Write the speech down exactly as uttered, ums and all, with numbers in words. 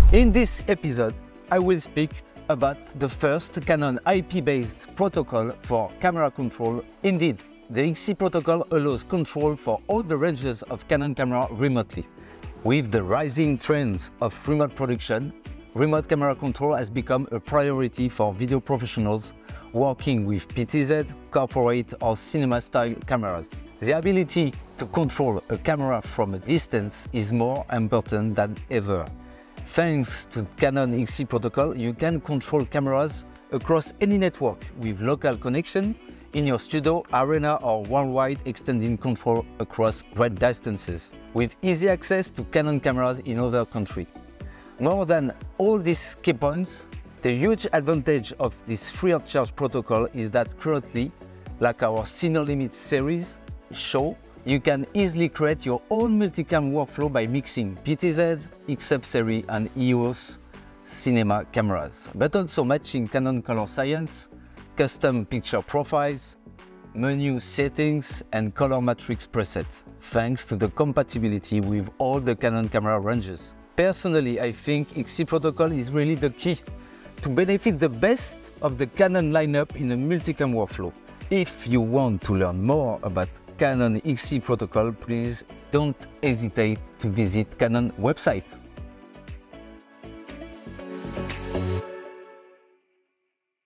In this episode, I will speak about the first Canon I P-based protocol for camera control. Indeed, the X C protocol allows control for all the ranges of Canon camera remotely. With the rising trends of remote production, remote camera control has become a priority for video professionals working with P T Z, corporate or cinema-style cameras. The ability to control a camera from a distance is more important than ever. Thanks to the Canon X C protocol, you can control cameras across any network with local connection in your studio, arena or worldwide, extending control across great distances with easy access to Canon cameras in other countries. More than all these key points, the huge advantage of this free of charge protocol is that currently, like our Cine Limit series show, you can easily create your own multicam workflow by mixing P T Z, X F series and E O S cinema cameras, but also matching Canon color science, custom picture profiles, menu settings and color matrix presets, thanks to the compatibility with all the Canon camera ranges. Personally, I think X C protocol is really the key to benefit the best of the Canon lineup in a multicam workflow. If you want to learn more about Canon X C protocol, please don't hesitate to visit Canon website.